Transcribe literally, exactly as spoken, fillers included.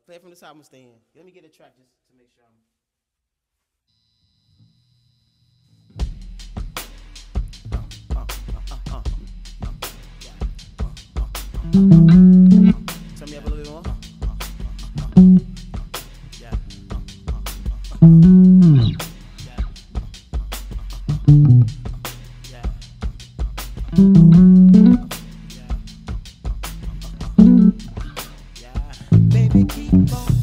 Play it from the top, I'm staying. Let me get a track just to make sure I'm. Turn me up a little bit more. Yeah. Yeah. Yeah. Yeah. Baby, keep on.